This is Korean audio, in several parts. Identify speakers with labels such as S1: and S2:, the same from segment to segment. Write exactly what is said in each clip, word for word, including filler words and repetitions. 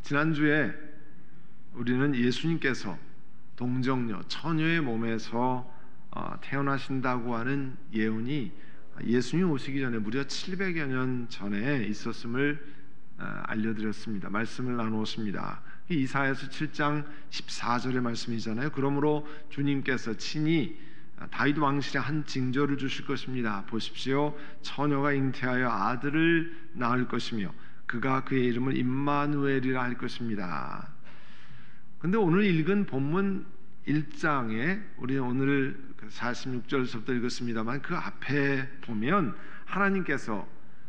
S1: 지난주에 우리는 예수님께서 동정녀, 처녀의 몸에서 태어나신다고 하는 예언이 예수님 오시기 전에 무려 칠백여 년 전에 있었음을 알려드렸습니다. 말씀을 나누었습니다. 이사야서 칠 장 십사 절의 말씀이잖아요. 그러므로 주님께서 친히 다윗 왕실에 한 징조를 주실 것입니다. 보십시오, 처녀가 잉태하여 아들을 낳을 것이며 그가 그의 이름을 임마누엘이라 할 것입니다. 근데 오늘 읽은 본문 일 장에 우리 오늘 사십육 절부터 읽었습니다만 그 앞에 보면 하나님께서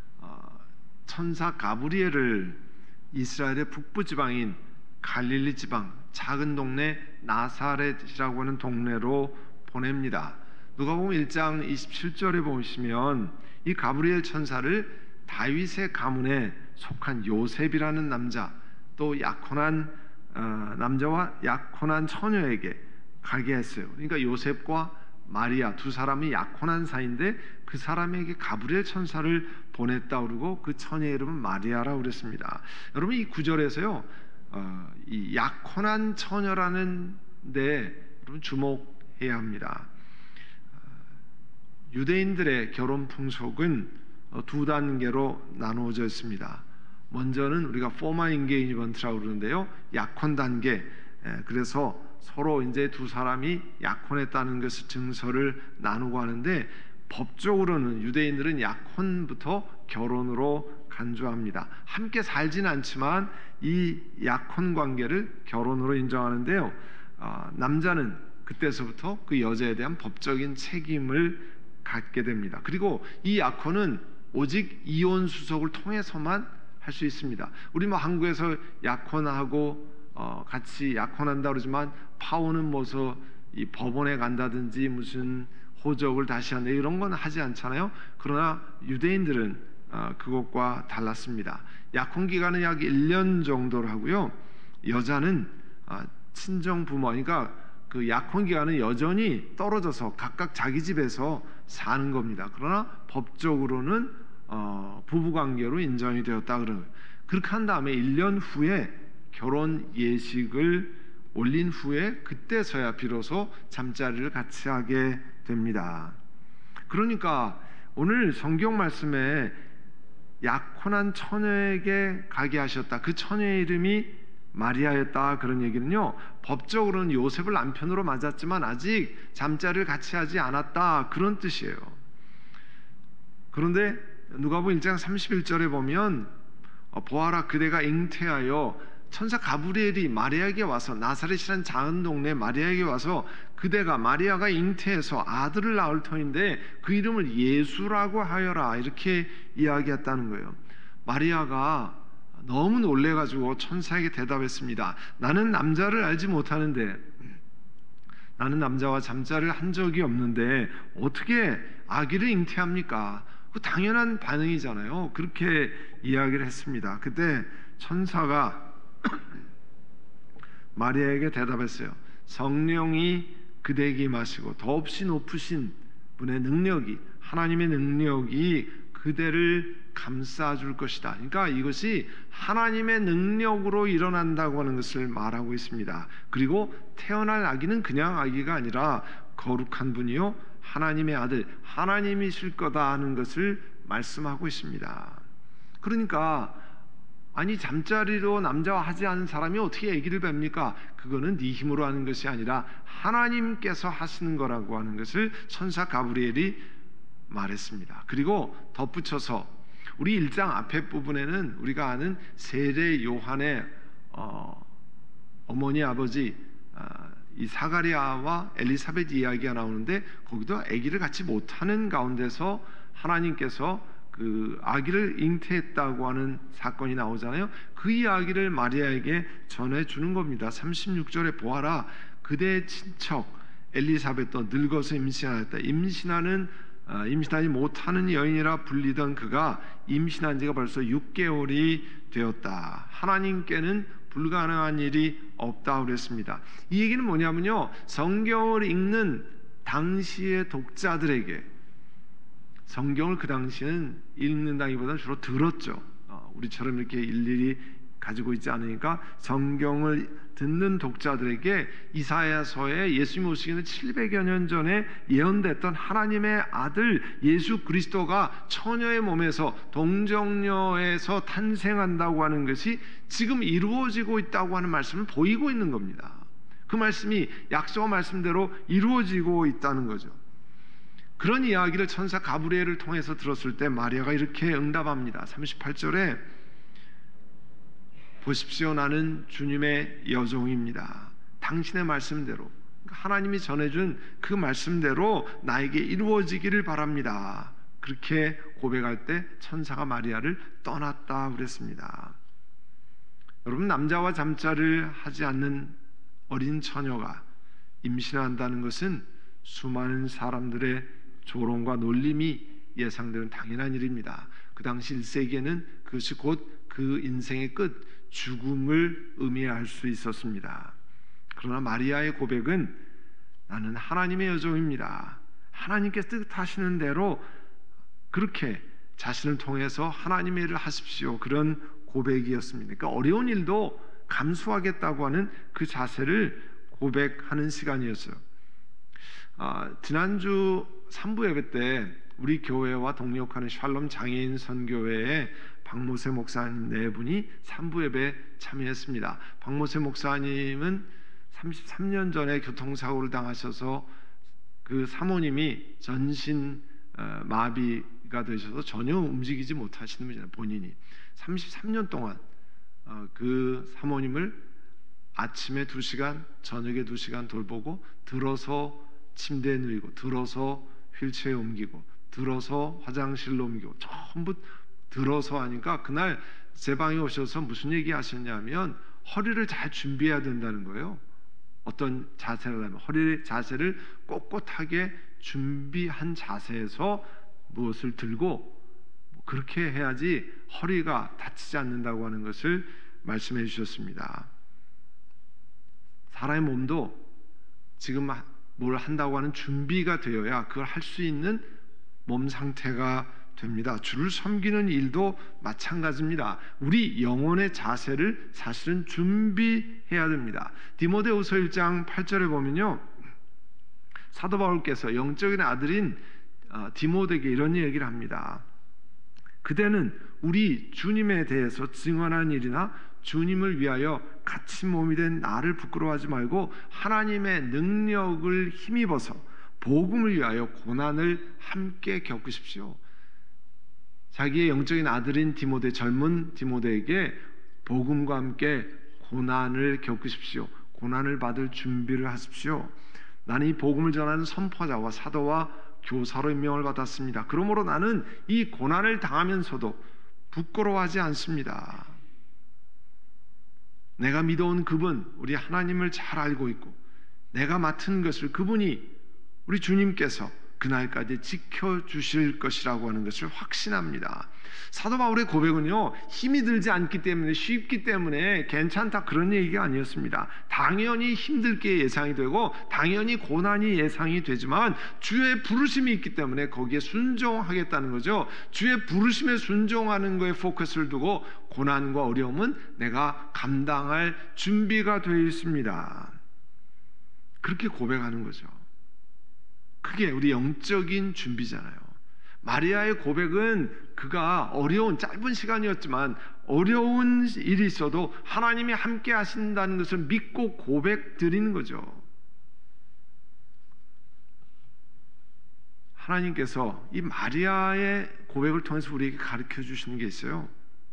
S1: 천사 가브리엘을 이스라엘의 북부 지방인 갈릴리 지방 작은 동네 나사렛이라고 하는 동네로 보냅니다. 누가복음 일 장 이십칠 절에 보시면 이 가브리엘 천사를 다윗의 가문에 속한 요셉이라는 남자, 또 약혼한 어, 남자와 약혼한 처녀에게 가게 했어요. 그러니까 요셉과 마리아 두 사람이 약혼한 사이인데 그 사람에게 가브리엘 천사를 보냈다 그러고 그 처녀의 이름은 마리아라고 그랬습니다. 여러분, 이 구절에서요 어, 이 약혼한 처녀라는 데 여러분 주목해야 합니다. 유대인들의 결혼 풍속은 두 단계로 나누어져 있습니다. 먼저는 우리가 포멀 인게이지먼트라고 그러는데요, 약혼 단계. 그래서 서로 이제 두 사람이 약혼했다는 것을 증서를 나누고 하는데, 법적으로는 유대인들은 약혼부터 결혼으로 간주합니다. 함께 살지는 않지만 이 약혼 관계를 결혼으로 인정하는데요, 어, 남자는 그때서부터 그 여자에 대한 법적인 책임을 갖게 됩니다. 그리고 이 약혼은 오직 이혼 수속을 통해서만 할 수 있습니다. 우리 뭐 한국에서 약혼하고 어, 같이 약혼한다 그러지만 파혼은 뭐서 이 법원에 간다든지 무슨 호적을 다시 한다 이런 건 하지 않잖아요. 그러나 유대인들은 어, 그것과 달랐습니다. 약혼 기간은 약 일 년 정도로 하고요. 여자는 어, 친정 부모, 그러니까 그 약혼 기간은 여전히 떨어져서 각각 자기 집에서 사는 겁니다. 그러나 법적으로는 어, 부부 관계로 인정이 되었다 그래요. 그렇게 한 다음에 일 년 후에 결혼 예식을 올린 후에 그때서야 비로소 잠자리를 같이 하게 됩니다. 그러니까 오늘 성경 말씀에 약혼한 처녀에게 가게 하셨다, 그 처녀의 이름이 마리아였다, 그런 얘기는요, 법적으로는 요셉을 남편으로 맞았지만 아직 잠자리를 같이 하지 않았다, 그런 뜻이에요. 그런데 누가복음 일 장 삼십일 절에 보면 보아라, 그대가 잉태하여, 천사 가브리엘이 마리아에게 와서, 나사렛이라는 작은 동네 마리아에게 와서 그대가, 마리아가 잉태해서 아들을 낳을 터인데 그 이름을 예수라고 하여라, 이렇게 이야기했다는 거예요. 마리아가 너무 놀래가지고 천사에게 대답했습니다. 나는 남자를 알지 못하는데, 나는 남자와 잠자를 한 적이 없는데 어떻게 아기를 잉태합니까? 그 당연한 반응이잖아요. 그렇게 이야기를 했습니다. 그때 천사가 마리아에게 대답했어요. 성령이 그대에게 임하시고 더없이 높으신 분의 능력이, 하나님의 능력이 그대를 감싸줄 것이다. 그러니까 이것이 하나님의 능력으로 일어난다고 하는 것을 말하고 있습니다. 그리고 태어날 아기는 그냥 아기가 아니라 거룩한 분이요 하나님의 아들, 하나님이실 거다 하는 것을 말씀하고 있습니다. 그러니까 아니, 잠자리로 남자와 하지 않은 사람이 어떻게 아기를 뵙니까? 그거는 네 힘으로 하는 것이 아니라 하나님께서 하시는 거라고 하는 것을 천사 가브리엘이 말했습니다. 그리고 덧붙여서 우리 일 장 앞에 부분에는 우리가 아는 세례 요한의 어, 어머니 아버지 어, 이 사가리아와 엘리사벳 이야기가 나오는데, 거기도 아기를 갖지 못하는 가운데서 하나님께서 그 아기를 잉태했다고 하는 사건이 나오잖아요. 그 이야기를 마리아에게 전해주는 겁니다. 삼십육 절에 보아라, 그대의 친척 엘리사벳도 늙어서 임신하였다. 임신하는 어, 임신하지 못하는 여인이라 불리던 그가 임신한 지가 벌써 육 개월이 되었다. 하나님께는 불가능한 일이 없다고 그랬습니다. 이 얘기는 뭐냐면요, 성경을 읽는 당시의 독자들에게, 성경을 그 당시에는 읽는다기보다는 주로 들었죠. 어, 우리처럼 이렇게 일일이 가지고 있지 않으니까 성경을 듣는 독자들에게 이사야서에 예수님이 오시기는 칠백여 년 전에 예언됐던 하나님의 아들 예수 그리스도가 처녀의 몸에서 동정녀에서 탄생한다고 하는 것이 지금 이루어지고 있다고 하는 말씀을 보이고 있는 겁니다. 그 말씀이 약속한 말씀대로 이루어지고 있다는 거죠. 그런 이야기를 천사 가브리엘을 통해서 들었을 때 마리아가 이렇게 응답합니다. 삼십팔 절에 보십시오, 나는 주님의 여종입니다. 당신의 말씀대로, 하나님이 전해준 그 말씀대로 나에게 이루어지기를 바랍니다. 그렇게 고백할 때 천사가 마리아를 떠났다 그랬습니다. 여러분, 남자와 잠자를 하지 않는 어린 처녀가 임신한다는 것은 수많은 사람들의 조롱과 놀림이 예상되는 당연한 일입니다. 그 당시 일 세기에는 그것이 곧 그 인생의 끝, 죽음을 의미할 수 있었습니다. 그러나 마리아의 고백은 나는 하나님의 여종입니다. 하나님께서 뜻하시는 대로 그렇게 자신을 통해서 하나님의 일을 하십시오. 그런 고백이었습니다. 그러니까 어려운 일도 감수하겠다고 하는 그 자세를 고백하는 시간이었어요. 아, 지난주 삼 부 예배 때 우리 교회와 동역하는 샬롬 장애인 선교회에 박모세 목사님 네 분이 삼 부 예배에 참여했습니다. 박모세 목사님은 삼십삼 년 전에 교통사고를 당하셔서 그 사모님이 전신 어, 마비가 되셔서 전혀 움직이지 못하시는 분이잖아요. 본인이 삼십삼 년 동안 어, 그 사모님을 아침에 두 시간, 저녁에 두 시간 돌보고, 들어서 침대에 누이고, 들어서 휠체어에 옮기고, 들어서 화장실로 옮기고, 전부 들어서 하니까 그날 제 방에 오셔서 무슨 얘기 하셨냐면 허리를 잘 준비해야 된다는 거예요. 어떤 자세를 하면 허리 자세를 꼿꼿하게 준비한 자세에서 무엇을 들고 그렇게 해야지 허리가 다치지 않는다고 하는 것을 말씀해 주셨습니다. 사람의 몸도 지금 뭘 한다고 하는 준비가 되어야 그걸 할 수 있는 몸 상태가 됩니다. 주를 섬기는 일도 마찬가지입니다. 우리 영혼의 자세를 사실은 준비해야 됩니다. 디모데후서 일 장 팔 절에 보면요, 사도 바울께서 영적인 아들인 디모데에게 이런 얘기를 합니다. 그대는 우리 주님에 대해서 증언한 일이나 주님을 위하여 갇힌 몸이 된 나를 부끄러워하지 말고 하나님의 능력을 힘입어서 복음을 위하여 고난을 함께 겪으십시오. 자기의 영적인 아들인 디모데, 젊은 디모데에게 복음과 함께 고난을 겪으십시오. 고난을 받을 준비를 하십시오. 나는 이 복음을 전하는 선포자와 사도와 교사로 임명을 받았습니다. 그러므로 나는 이 고난을 당하면서도 부끄러워하지 않습니다. 내가 믿어온 그분, 우리 하나님을 잘 알고 있고 내가 맡은 것을 그분이, 우리 주님께서 그날까지 지켜주실 것이라고 하는 것을 확신합니다. 사도 바울의 고백은요, 힘이 들지 않기 때문에, 쉽기 때문에 괜찮다 그런 얘기가 아니었습니다. 당연히 힘들 게 예상이 되고 당연히 고난이 예상이 되지만 주의 부르심이 있기 때문에 거기에 순종하겠다는 거죠. 주의 부르심에 순종하는 거에 포커스를 두고 고난과 어려움은 내가 감당할 준비가 되어 있습니다. 그렇게 고백하는 거죠. 그게 우리 영적인 준비잖아요. 마리아의 고백은 그가 어려운, 짧은 시간이었지만 어려운 일이 있어도 하나님이 함께 하신다는 것을 믿고 고백 드리는 거죠. 하나님께서 이 마리아의 고백을 통해서 우리에게 가르쳐 주시는 게 있어요.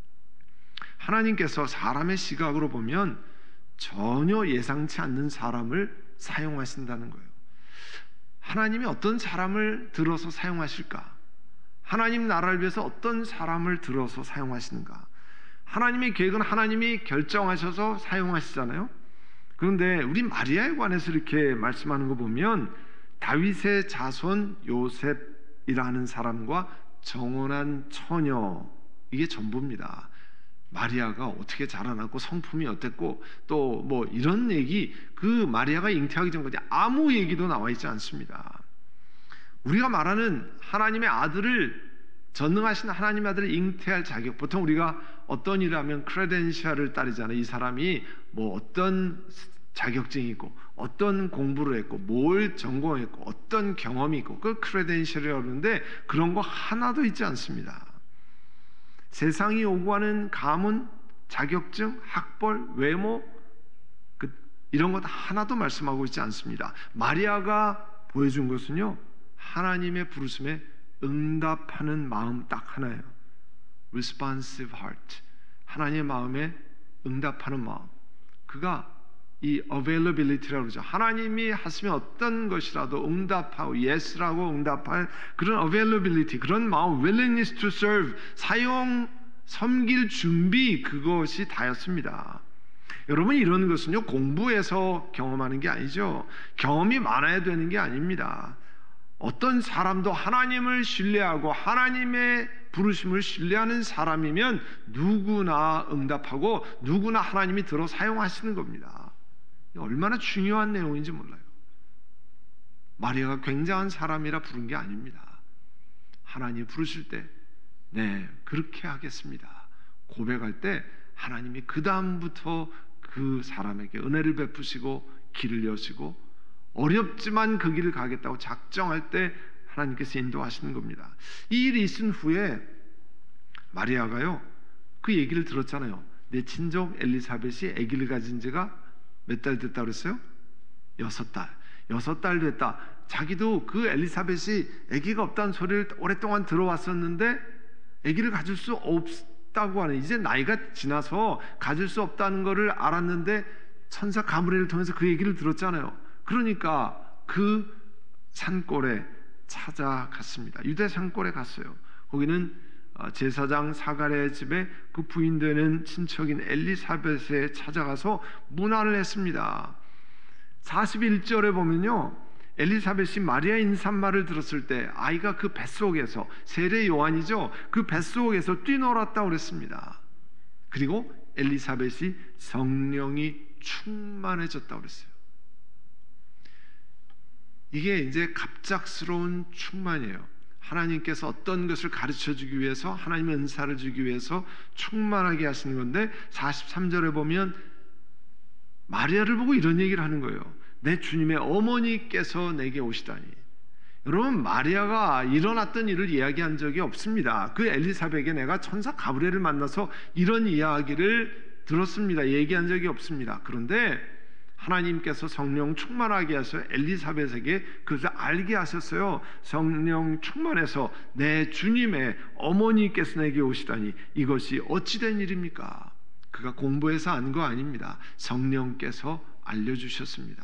S1: 하나님께서 사람의 시각으로 보면 전혀 예상치 않는 사람을 사용하신다는 거예요. 하나님이 어떤 사람을 들어서 사용하실까? 하나님 나라를 위해서 어떤 사람을 들어서 사용하시는가? 하나님의 계획은 하나님이 결정하셔서 사용하시잖아요. 그런데 우리 마리아에 관해서 이렇게 말씀하는 거 보면 다윗의 자손 요셉이라는 사람과 정혼한 처녀, 이게 전부입니다. 마리아가 어떻게 자라났고 성품이 어땠고 또 뭐 이런 얘기, 그 마리아가 잉태하기 전까지 아무 얘기도 나와 있지 않습니다. 우리가 말하는 하나님의 아들을, 전능하신 하나님의 아들을 잉태할 자격, 보통 우리가 어떤 일을 하면 크레덴셜을 따르잖아요. 이 사람이 뭐 어떤 자격증이 있고 어떤 공부를 했고 뭘 전공했고 어떤 경험이 있고 그 크레덴셜이라고 그러는데 그런 거 하나도 있지 않습니다. 세상이 요구하는 가문, 자격증, 학벌, 외모 그 이런 것 하나도 말씀하고 있지 않습니다. 마리아가 보여준 것은요, 하나님의 부르심에 응답하는 마음 딱 하나예요. Responsive heart. 하나님의 마음에 응답하는 마음. 그가 이 availability라고 그러죠. 하나님이 하시면 어떤 것이라도 응답하고 yes라고 응답할 그런 availability, 그런 마음, willingness to serve, 사용, 섬길 준비, 그것이 다였습니다. 여러분, 이런 것은요 공부해서 경험하는 게 아니죠. 경험이 많아야 되는 게 아닙니다. 어떤 사람도 하나님을 신뢰하고 하나님의 부르심을 신뢰하는 사람이면 누구나 응답하고 누구나 하나님이 들어 사용하시는 겁니다. 얼마나 중요한 내용인지 몰라요. 마리아가 굉장한 사람이라 부른 게 아닙니다. 하나님이 부르실 때 네, 그렇게 하겠습니다 고백할 때 하나님이 그 다음부터 그 사람에게 은혜를 베푸시고 길을 여시고 어렵지만 그 길을 가겠다고 작정할 때 하나님께서 인도하시는 겁니다. 이 일이 있은 후에 마리아가요 그 얘기를 들었잖아요. 내 친족 엘리사벳이 아기를 가진 지가 몇 달 됐다 그랬어요? 여섯 달. 여섯 달 됐다. 자기도 그 엘리사벳이 아기가 없다는 소리를 오랫동안 들어왔었는데 아기를 가질 수 없다고 하는, 이제 나이가 지나서 가질 수 없다는 것을 알았는데 천사 가브리엘을 통해서 그 얘기를 들었잖아요. 그러니까 그 산골에 찾아갔습니다. 유대 산골에 갔어요. 거기는 제사장 사가랴의 집에 그 부인 되는 친척인 엘리사벳에 찾아가서 문안을 했습니다. 사십일 절에 보면요, 엘리사벳이 마리아의 인사말을 들었을 때 아이가 그 뱃속에서, 세례 요한이죠, 그 뱃속에서 뛰놀았다고 그랬습니다. 그리고 엘리사벳이 성령이 충만해졌다고 그랬어요. 이게 이제 갑작스러운 충만이에요. 하나님께서 어떤 것을 가르쳐주기 위해서, 하나님의 은사를 주기 위해서 충만하게 하시는 건데, 사십삼 절에 보면 마리아를 보고 이런 얘기를 하는 거예요. 내 주님의 어머니께서 내게 오시다니. 여러분, 마리아가 일어났던 일을 이야기한 적이 없습니다. 그 엘리사벳에게 내가 천사 가브리엘을 만나서 이런 이야기를 들었습니다, 얘기한 적이 없습니다. 그런데 하나님께서 성령 충만하게 하셔서 엘리사벳에게 그것을 알게 하셨어요. 성령 충만해서 내 주님의 어머니께서 내게 오시다니 이것이 어찌된 일입니까? 그가 공부해서 안 거 아닙니다. 성령께서 알려주셨습니다.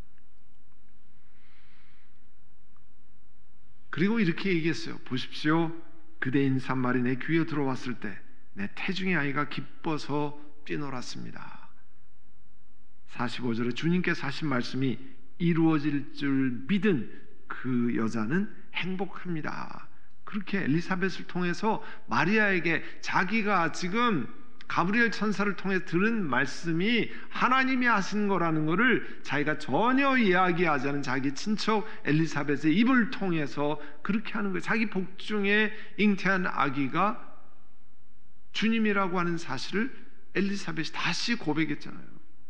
S1: 그리고 이렇게 얘기했어요. 보십시오, 그대 인사말이 내 귀에 들어왔을 때 내 태중의 아이가 기뻐서 뛰놀았습니다. 사십오 절에 주님께서 하신 말씀이 이루어질 줄 믿은 그 여자는 행복합니다. 그렇게 엘리사벳을 통해서 마리아에게 자기가 지금 가브리엘 천사를 통해 들은 말씀이 하나님이 하신 거라는 것을 자기가 전혀 이야기하지 않은 자기 친척 엘리사벳의 입을 통해서 그렇게 하는 거예요. 자기 복중에 잉태한 아기가 주님이라고 하는 사실을 엘리사벳이 다시 고백했잖아요.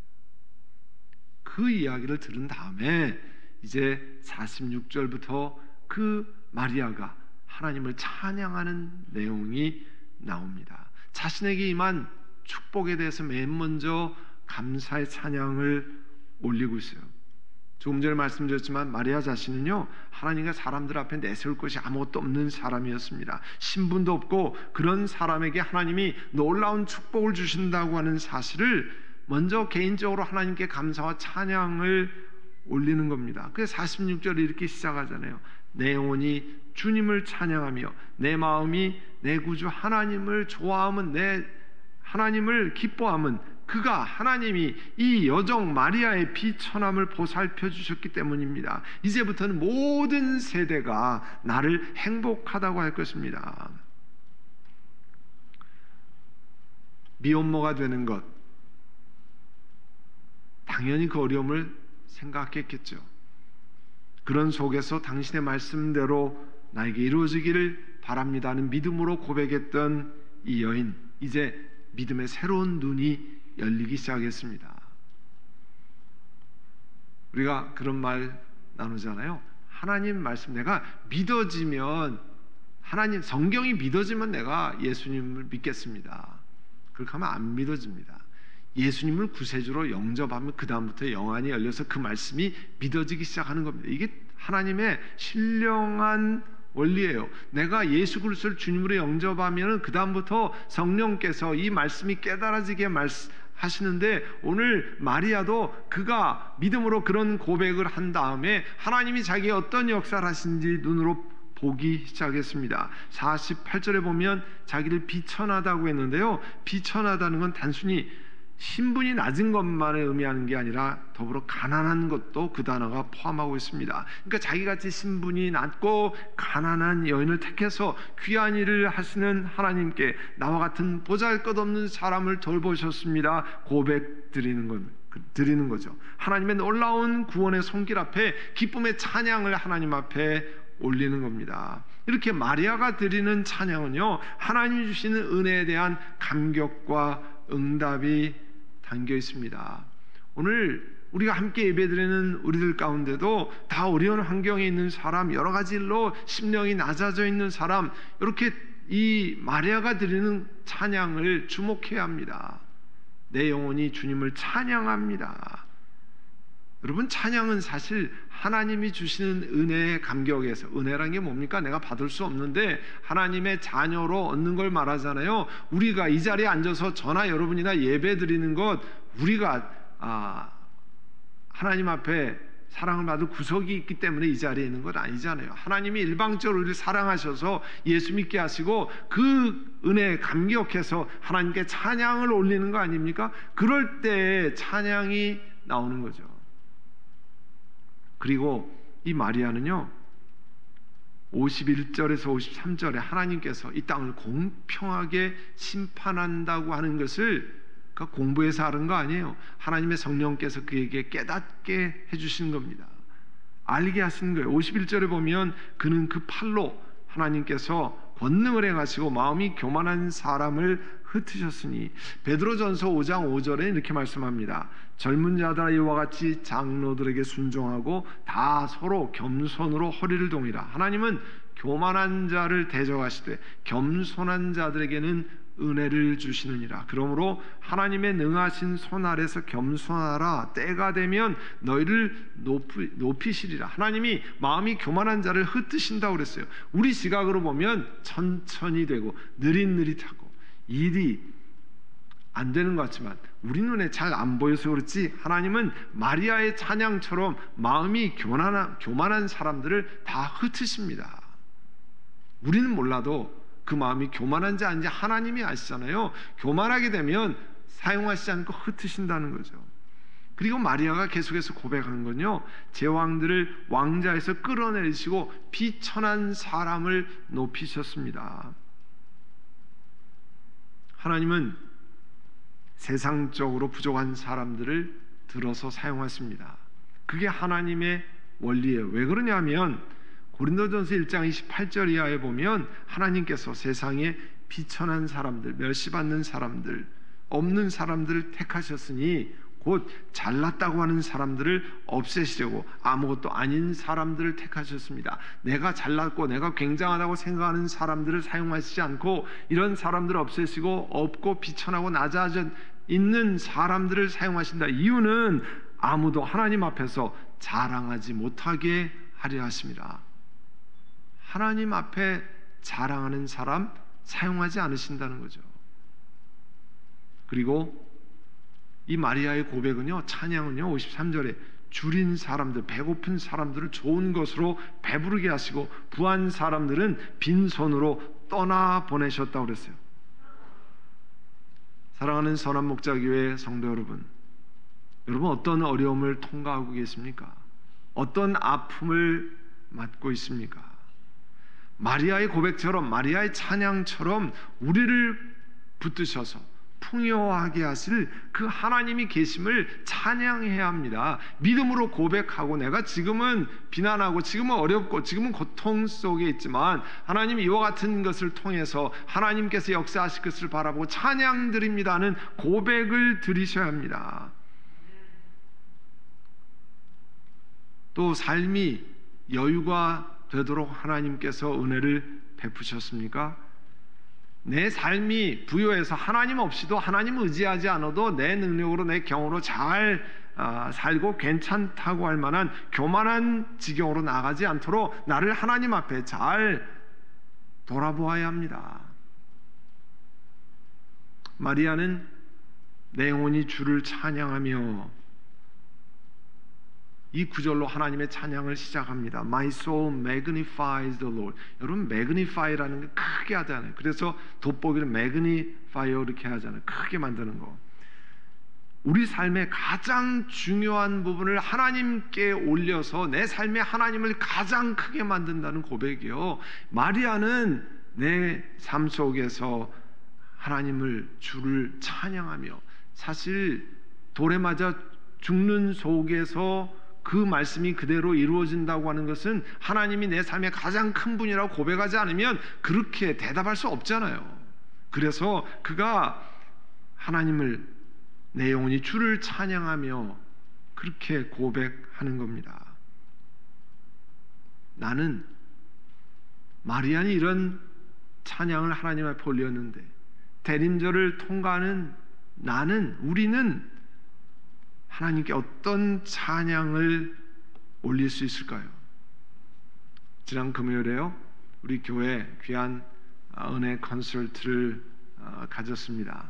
S1: 그 이야기를 들은 다음에 이제 사십육 절부터 그 마리아가 하나님을 찬양하는 내용이 나옵니다. 자신에게 임한 축복에 대해서 맨 먼저 감사의 찬양을 올리고 있어요. 조금 전에 말씀드렸지만 마리아 자신은요, 하나님과 사람들 앞에 내세울 것이 아무것도 없는 사람이었습니다. 신분도 없고 그런 사람에게 하나님이 놀라운 축복을 주신다고 하는 사실을 먼저 개인적으로 하나님께 감사와 찬양을 올리는 겁니다. 그래서 사십육 절에 이렇게 시작하잖아요. 내 영혼이 주님을 찬양하며 내 마음이 내 구주 하나님을 좋아함은, 내 하나님을 기뻐함은 그가, 하나님이 이 여종 마리아의 비천함을 보살펴 주셨기 때문입니다. 이제부터는 모든 세대가 나를 행복하다고 할 것입니다. 미혼모가 되는 것, 당연히 그 어려움을 생각했겠죠. 그런 속에서 당신의 말씀대로 나에게 이루어지기를 바랍니다는 믿음으로 고백했던 이 여인, 이제 믿음의 새로운 눈이 열리기 시작했습니다. 우리가 그런 말 나누잖아요. 하나님 말씀 내가 믿어지면, 하나님 성경이 믿어지면 내가 예수님을 믿겠습니다. 그렇게 하면 안 믿어집니다. 예수님을 구세주로 영접하면 그 다음부터 영안이 열려서 그 말씀이 믿어지기 시작하는 겁니다. 이게 하나님의 신령한 원리예요. 내가 예수 그리스도를 주님으로 영접하면 그 다음부터 성령께서 이 말씀이 깨달아지게 말씀하시는데, 오늘 마리아도 그가 믿음으로 그런 고백을 한 다음에 하나님이 자기의 어떤 역사를 하신지 눈으로 보기 시작했습니다. 사십팔 절에 보면 자기를 비천하다고 했는데요, 비천하다는 건 단순히 신분이 낮은 것만을 의미하는 게 아니라 더불어 가난한 것도 그 단어가 포함하고 있습니다. 그러니까 자기같이 신분이 낮고 가난한 여인을 택해서 귀한 일을 하시는 하나님께 나와 같은 보잘것없는 사람을 돌보셨습니다. 고백 드리는 것, 드리는 거죠. 하나님의 놀라운 구원의 손길 앞에 기쁨의 찬양을 하나님 앞에 올리는 겁니다. 이렇게 마리아가 드리는 찬양은요, 하나님이 주시는 은혜에 대한 감격과 응답이 담겨 있습니다. 오늘 우리가 함께 예배드리는 우리들 가운데도 다 어려운 환경에 있는 사람, 여러 가지 일로 심령이 낮아져 있는 사람, 이렇게 이 마리아가 드리는 찬양을 주목해야 합니다. 내 영혼이 주님을 찬양합니다. 여러분, 찬양은 사실 하나님이 주시는 은혜의 감격에서, 은혜란 게 뭡니까? 내가 받을 수 없는데 하나님의 자녀로 얻는 걸 말하잖아요. 우리가 이 자리에 앉아서 저나 여러분이나 예배 드리는 것, 우리가 아, 하나님 앞에 사랑을 받을 구석이 있기 때문에 이 자리에 있는 건 아니잖아요. 하나님이 일방적으로 우리를 사랑하셔서 예수 믿게 하시고 그 은혜에 감격해서 하나님께 찬양을 올리는 거 아닙니까? 그럴 때 찬양이 나오는 거죠. 그리고 이 마리아는요, 오십일 절에서 오십삼 절에 하나님께서 이 땅을 공평하게 심판한다고 하는 것을 그러니까 공부해서 하는 거 아니에요. 하나님의 성령께서 그에게 깨닫게 해주시는 겁니다. 알게 하시는 거예요. 오십일 절에 보면 그는 그 팔로 하나님께서 권능을 행하시고 마음이 교만한 사람을 흩으셨으니, 베드로전서 오 장 오 절에 이렇게 말씀합니다. 젊은 자들아 이와 같이 장로들에게 순종하고 다 서로 겸손으로 허리를 동이라. 하나님은 교만한 자를 대적하시되 겸손한 자들에게는 은혜를 주시느니라. 그러므로 하나님의 능하신 손 아래서 겸손하라. 때가 되면 너희를 높이, 높이시리라. 하나님이 마음이 교만한 자를 흩으신다고 그랬어요. 우리 시각으로 보면 천천히 되고 느릿느릿하고 일이 안 되는 것 같지만 우리 눈에 잘 안 보여서 그렇지, 하나님은 마리아의 찬양처럼 마음이 교만한, 교만한 사람들을 다 흩으십니다. 우리는 몰라도 그 마음이 교만한지 아닌지 하나님이 아시잖아요. 교만하게 되면 사용하시지 않고 흩으신다는 거죠. 그리고 마리아가 계속해서 고백한 건요, 제왕들을 왕자에서 끌어내리시고 비천한 사람을 높이셨습니다. 하나님은 세상적으로 부족한 사람들을 들어서 사용하십니다. 그게 하나님의 원리예요. 왜 그러냐면 고린도전서 일 장 이십팔 절 이하에 보면 하나님께서 세상에 비천한 사람들, 멸시받는 사람들, 없는 사람들을 택하셨으니 곧 잘났다고 하는 사람들을 없애시려고 아무것도 아닌 사람들을 택하셨습니다. 내가 잘났고 내가 굉장하다고 생각하는 사람들을 사용하시지 않고 이런 사람들을 없애시고 없고 비천하고 낮아져 있는 사람들을 사용하신다. 이유는 아무도 하나님 앞에서 자랑하지 못하게 하려 하십니다. 하나님 앞에 자랑하는 사람 사용하지 않으신다는 거죠. 그리고 이 마리아의 고백은요, 찬양은요, 오십삼 절에 줄인 사람들, 배고픈 사람들을 좋은 것으로 배부르게 하시고 부한 사람들은 빈손으로 떠나 보내셨다고 그랬어요. 사랑하는 선한목자교회 성도 여러분, 여러분 어떤 어려움을 통과하고 계십니까? 어떤 아픔을 맞고 있습니까? 마리아의 고백처럼, 마리아의 찬양처럼 우리를 붙드셔서 풍요하게 하실 그 하나님이 계심을 찬양해야 합니다. 믿음으로 고백하고 내가 지금은 비난하고 지금은 어렵고 지금은 고통 속에 있지만 하나님 이와 같은 것을 통해서 하나님께서 역사하실 것을 바라보고 찬양드립니다는 고백을 드리셔야 합니다. 또 삶이 여유가 되도록 하나님께서 은혜를 베푸셨습니까? 내 삶이 부요해서 하나님 없이도 하나님 의지하지 않아도 내 능력으로 내 경우로 잘 아, 살고 괜찮다고 할 만한 교만한 지경으로 나가지 않도록 나를 하나님 앞에 잘 돌아보아야 합니다. 마리아는 내 영혼이 주를 찬양하며 이 구절로 하나님의 찬양을 시작합니다. My soul magnifies the Lord. 여러분 magnify라는 게 크게 하잖아요. 그래서 돋보기를 magnify 이렇게 하잖아요. 크게 만드는 거. 우리 삶의 가장 중요한 부분을 하나님께 올려서 내 삶의 하나님을 가장 크게 만든다는 고백이요. 마리아는 내 삶 속에서 하나님을 주를 찬양하며 사실 돌에 맞아 죽는 속에서 그 말씀이 그대로 이루어진다고 하는 것은 하나님이 내 삶의 가장 큰 분이라고 고백하지 않으면 그렇게 대답할 수 없잖아요. 그래서 그가 하나님을 내 영혼이 주를 찬양하며 그렇게 고백하는 겁니다. 나는 마리아는 이런 찬양을 하나님 앞에 올렸는데 대림절을 통과하는 나는 우리는 하나님께 어떤 찬양을 올릴 수 있을까요? 지난 금요일에요 우리 교회 귀한 은혜 콘서트를 가졌습니다.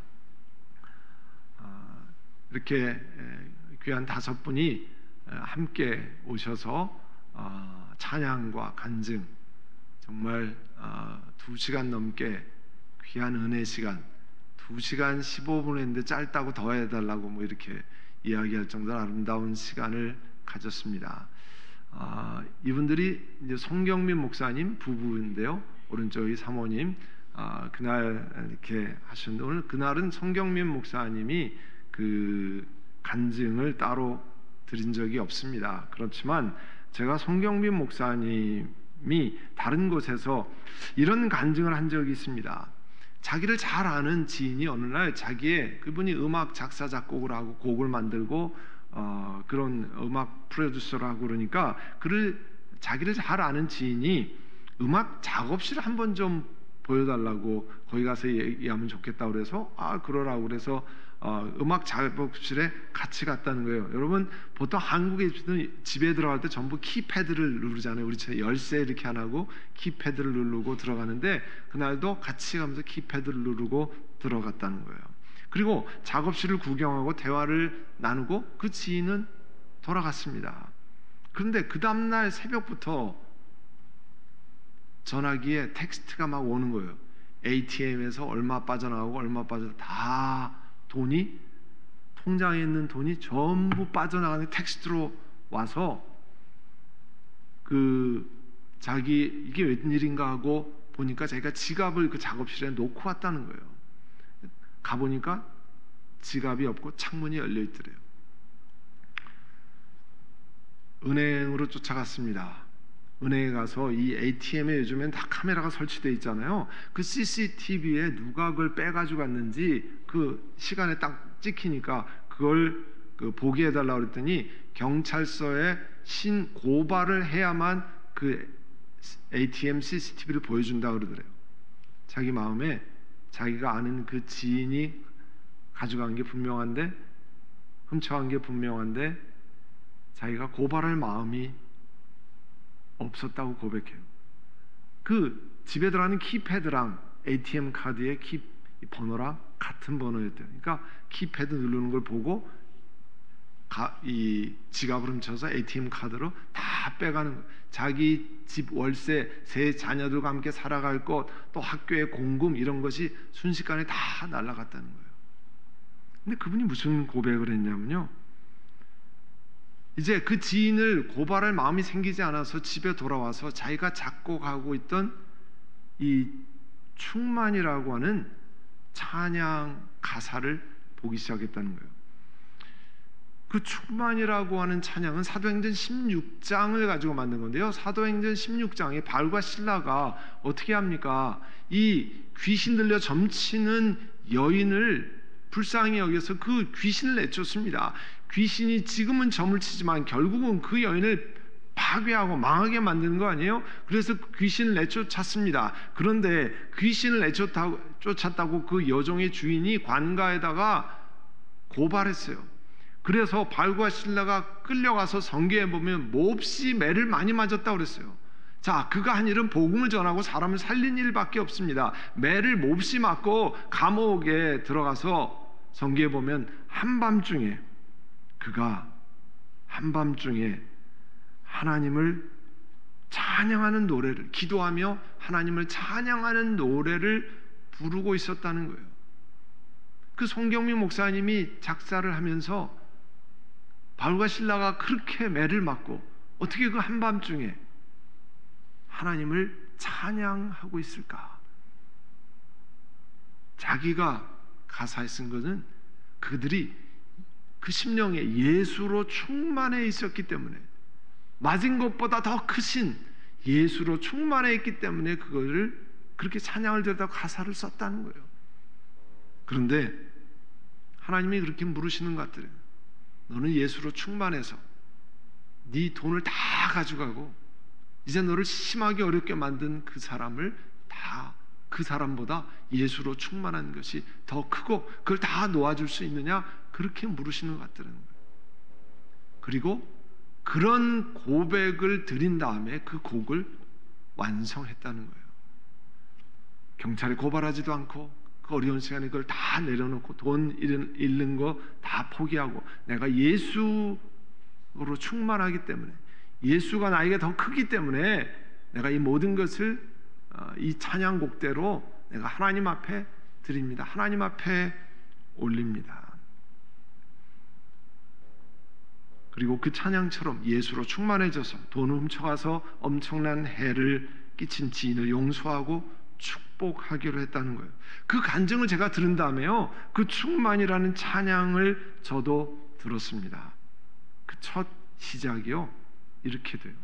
S1: 이렇게 귀한 다섯 분이 함께 오셔서 찬양과 간증 정말 두 시간 넘게 귀한 은혜 시간 두 시간 십오 분 했는데 짧다고 더 해달라고 뭐 이렇게 이야기할 정도로 아름다운 시간을 가졌습니다. 아, 이분들이 이제 송경민 목사님 부부인데요. 오른쪽이 사모님. 아, 그날 이렇게 하셨는데 오늘 그날은 송경민 목사님이 그 간증을 따로 드린 적이 없습니다. 그렇지만 제가 송경민 목사님이 다른 곳에서 이런 간증을 한 적이 있습니다. 자기를 잘 아는 지인이 어느 날 자기의 그분이 음악 작사 작곡을 하고 곡을 만들고 어, 그런 음악 프로듀서를 하고 그러니까 그를 자기를 잘 아는 지인이 음악 작업실을 한번 좀 보여달라고 거기 가서 얘기하면 좋겠다고 그래서 아 그러라고 그래서 어, 음악 작업실에 같이 갔다는 거예요. 여러분 보통 한국에 집에 들어갈 때 전부 키패드를 누르잖아요. 우리처럼 열쇠 이렇게 안 하고 키패드를 누르고 들어가는데 그날도 같이 가면서 키패드를 누르고 들어갔다는 거예요. 그리고 작업실을 구경하고 대화를 나누고 그 지인은 돌아갔습니다. 그런데 그 다음날 새벽부터 전화기에 텍스트가 막 오는 거예요. 에이티엠에서 얼마 빠져나가고 얼마 빠져 다 돈이 통장에 있는 돈이 전부 빠져나가는 텍스트로 와서 그 자기 이게 웬일인가 하고 보니까 자기가 지갑을 그 작업실에 놓고 왔다는 거예요. 가보니까 지갑이 없고 창문이 열려 있더래요. 은행으로 쫓아갔습니다. 은행에 가서 이 에이티엠에 요즘엔 다 카메라가 설치되어 있잖아요. 그 씨씨티비에 누가 그걸 빼가지고 갔는지 그 시간에 딱 찍히니까 그걸 그 보게 해달라고 그랬더니 경찰서에 신 고발을 해야만 그 에이티엠 씨씨티비를 보여준다고 그러더래요. 자기 마음에 자기가 아는 그 지인이 가져간 게 분명한데 훔쳐간 게 분명한데 자기가 고발할 마음이 없었다고 고백해요. 그 집에 들어가는 키패드랑 에이티엠 카드의 키 번호랑 같은 번호였대요. 그러니까 키패드 누르는 걸 보고 가, 이 지갑을 훔쳐서 에이티엠 카드로 다 빼가는 거예요. 자기 집 월세, 세 자녀들과 함께 살아갈 것, 또 학교의 공금 이런 것이 순식간에 다 날아갔다는 거예요. 근데 그분이 무슨 고백을 했냐면요. 이제 그 지인을 고발할 마음이 생기지 않아서 집에 돌아와서 자기가 작곡하고 있던 이 충만이라고 하는 찬양 가사를 보기 시작했다는 거예요. 그 충만이라고 하는 찬양은 사도행전 십육 장을 가지고 만든 건데요. 사도행전 십육 장에 바울과 실라가 어떻게 합니까? 이 귀신 들려 점치는 여인을 불쌍히 여겨서 그 귀신을 내쫓습니다. 귀신이 지금은 점을 치지만 결국은 그 여인을 파괴하고 망하게 만드는 거 아니에요? 그래서 귀신을 내쫓았습니다. 그런데 귀신을 내쫓았다고 그 여종의 주인이 관가에다가 고발했어요. 그래서 바울과 실라가 끌려가서 성경에 보면 몹시 매를 많이 맞았다고 그랬어요. 자, 그가 한 일은 복음을 전하고 사람을 살린 일밖에 없습니다. 매를 몹시 맞고 감옥에 들어가서 성경에 보면 한밤중에 그가 한밤중에 하나님을 찬양하는 노래를, 기도하며 하나님을 찬양하는 노래를 부르고 있었다는 거예요. 그 송경민 목사님이 작사를 하면서 바울과 실라가 그렇게 매를 맞고 어떻게 그 한밤중에 하나님을 찬양하고 있을까? 자기가 가사에 쓴 것은 그들이 그 심령에 예수로 충만해 있었기 때문에, 맞은 것보다 더 크신 예수로 충만해 있기 때문에 그거를 그렇게 찬양을 드렸다고 가사를 썼다는 거예요. 그런데 하나님이 그렇게 물으시는 것 같더래요. 너는 예수로 충만해서 네 돈을 다 가져가고 이제 너를 심하게 어렵게 만든 그 사람을 다, 그 사람보다 예수로 충만한 것이 더 크고 그걸 다 놓아줄 수 있느냐? 그렇게 물으시는 것 같더라는 거예요. 그리고 그런 고백을 드린 다음에 그 곡을 완성했다는 거예요. 경찰에 고발하지도 않고 그 어려운 시간에 그걸 다 내려놓고 돈 잃는 거 다 포기하고 내가 예수로 충만하기 때문에, 예수가 나에게 더 크기 때문에 내가 이 모든 것을 이 찬양곡대로 내가 하나님 앞에 드립니다. 하나님 앞에 올립니다. 그리고 그 찬양처럼 예수로 충만해져서 돈을 훔쳐가서 엄청난 해를 끼친 지인을 용서하고 축복하기로 했다는 거예요. 그 간증을 제가 들은 다음에요, 그 충만이라는 찬양을 저도 들었습니다. 그 첫 시작이요, 이렇게 돼요.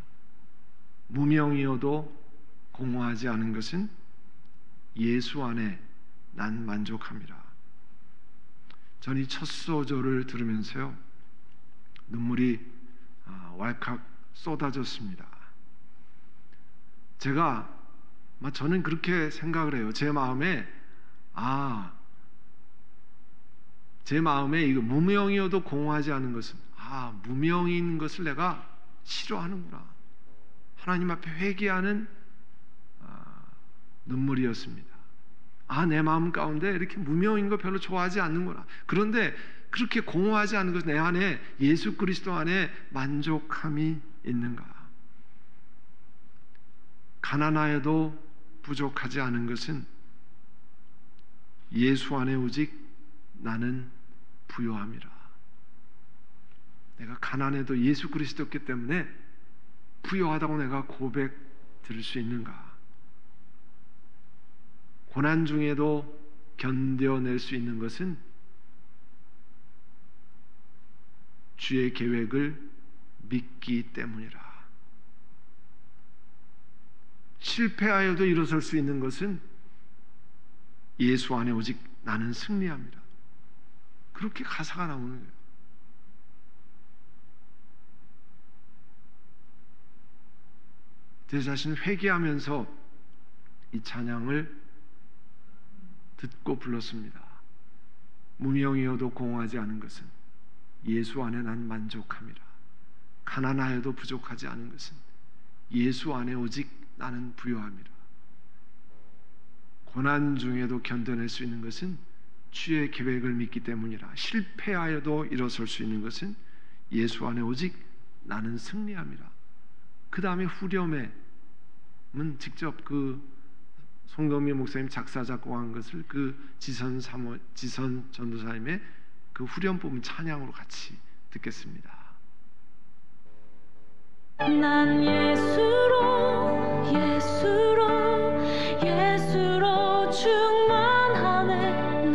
S1: 무명이어도 공허하지 않은 것은 예수 안에 난 만족함이라. 전 이 첫 소절을 들으면서요, 눈물이 왈칵 쏟아졌습니다. 제가 저는 그렇게 생각을 해요. 제 마음에 아, 제 마음에 이거 무명이어도 공허하지 않은 것은, 아, 무명인 것을 내가 싫어하는구나. 하나님 앞에 회개하는 아, 눈물이었습니다. 아, 내 마음 가운데 이렇게 무명인 거 별로 좋아하지 않는구나. 그런데 그렇게 공허하지 않은 것은 내 안에 예수 그리스도 안에 만족함이 있는가. 가난하여도 부족하지 않은 것은 예수 안에 오직 나는 부요함이라. 내가 가난해도 예수 그리스도였기 때문에 부요하다고 내가 고백 드릴 수 있는가. 고난 중에도 견뎌낼 수 있는 것은 주의 계획을 믿기 때문이라. 실패하여도 일어설 수 있는 것은 예수 안에 오직 나는 승리합니다. 그렇게 가사가 나오는 거예요. 제 자신을 회개하면서 이 찬양을 듣고 불렀습니다. 무명이어도 공허하지 않은 것은 예수 안에 난 만족함이라. 가난하여도 부족하지 않은 것은 예수 안에 오직 나는 부요함이라. 고난 중에도 견뎌낼 수 있는 것은 주의 계획을 믿기 때문이라. 실패하여도 일어설 수 있는 것은 예수 안에 오직 나는 승리함이라. 그 다음에 후렴에는 직접 그 송동미 목사님 작사 작곡한 것을 그 지선 사모 지선 전도사님의 그 후렴 부분 찬양으로 같이 듣겠습니다.
S2: 난 예수로 예수로 예수로 충만하네.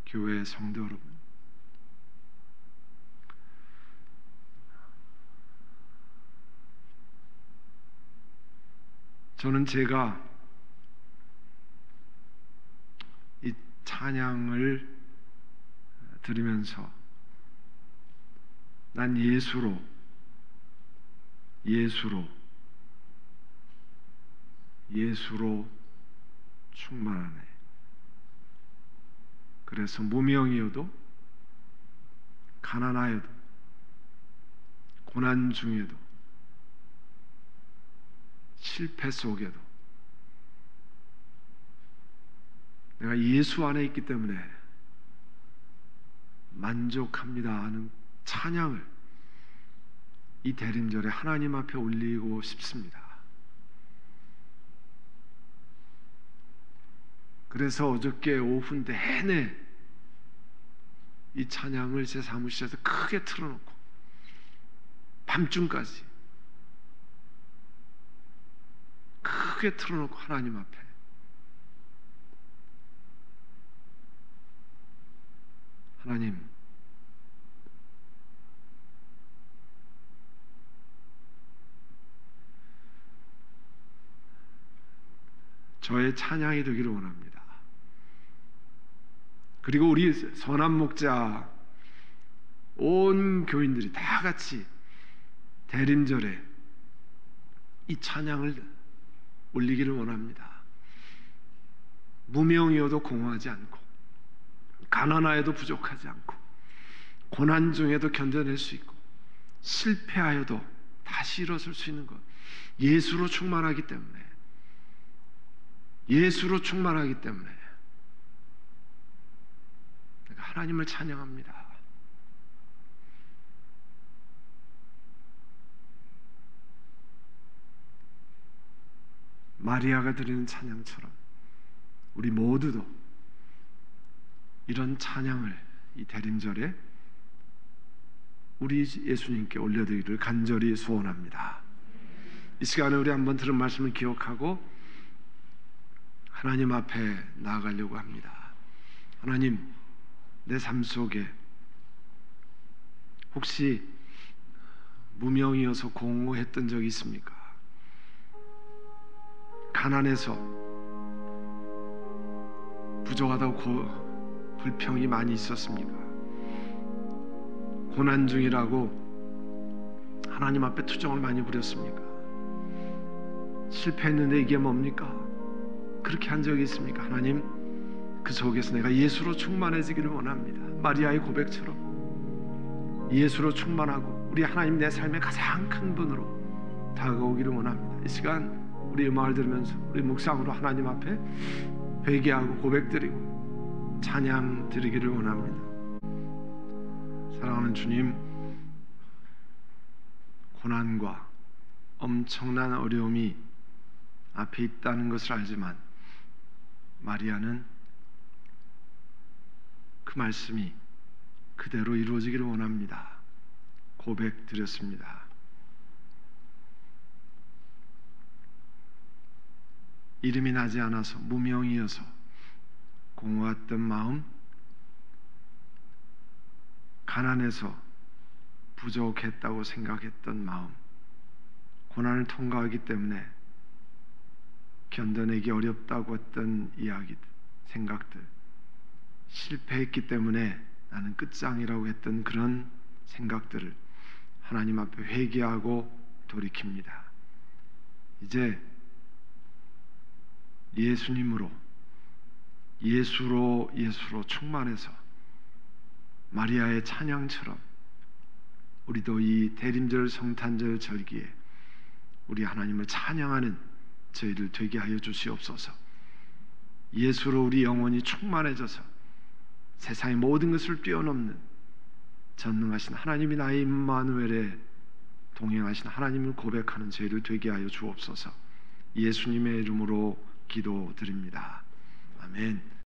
S1: 교회 성도 여러분, 저는 제가 이 찬양을 들으면서 난 예수로 예수로 예수로 충만하네. 그래서 무명이어도 가난하여도 고난 중에도 실패 속에도 내가 예수 안에 있기 때문에 만족합니다 하는 찬양을 이 대림절에 하나님 앞에 올리고 싶습니다. 그래서 어저께 오후 내내 이 찬양을 제 사무실에서 크게 틀어놓고 밤중까지 크게 틀어놓고 하나님 앞에 하나님, 저의 찬양이 되기를 원합니다. 그리고 우리 선한 목자 온 교인들이 다 같이 대림절에 이 찬양을 올리기를 원합니다. 무명이어도 공허하지 않고 가난하여도 부족하지 않고 고난 중에도 견뎌낼 수 있고 실패하여도 다시 일어설 수 있는 것, 예수로 충만하기 때문에 예수로 충만하기 때문에 내가 하나님을 찬양합니다. 마리아가 드리는 찬양처럼 우리 모두도 이런 찬양을 이 대림절에 우리 예수님께 올려드리기를 간절히 소원합니다. 이 시간에 우리 한번 들은 말씀을 기억하고 하나님 앞에 나아가려고 합니다. 하나님, 내 삶 속에 혹시 무명이어서 공허했던 적이 있습니까? 가난해서 부족하다고 고, 불평이 많이 있었습니까? 고난 중이라고 하나님 앞에 투정을 많이 부렸습니까? 실패했는데 이게 뭡니까? 그렇게 한 적이 있습니까? 하나님, 그 속에서 내가 예수로 충만해지기를 원합니다. 마리아의 고백처럼 예수로 충만하고 우리 하나님 내 삶의 가장 큰 분으로 다가오기를 원합니다. 이 시간 우리 음악을 들으면서 우리 묵상으로 하나님 앞에 회개하고 고백드리고 찬양 드리기를 원합니다. 사랑하는 주님, 고난과 엄청난 어려움이 앞에 있다는 것을 알지만 마리아는 그 말씀이 그대로 이루어지기를 원합니다. 고백 드렸습니다. 이름이 나지 않아서 무명이어서 공허했던 마음, 가난해서 부족했다고 생각했던 마음, 고난을 통과하기 때문에 견뎌내기 어렵다고 했던 이야기, 생각들, 실패했기 때문에 나는 끝장이라고 했던 그런 생각들을 하나님 앞에 회개하고 돌이킵니다. 이제 예수님으로, 예수로 예수로 충만해서 마리아의 찬양처럼 우리도 이 대림절 성탄절 절기에 우리 하나님을 찬양하는 저희를 되게 하여 주시옵소서. 예수로 우리 영혼이 충만해져서 세상의 모든 것을 뛰어넘는 전능하신 하나님이 나의 임마누엘에 동행하신 하나님을 고백하는 저희를 되게 하여 주옵소서. 예수님의 이름으로 기도드립니다. 아멘.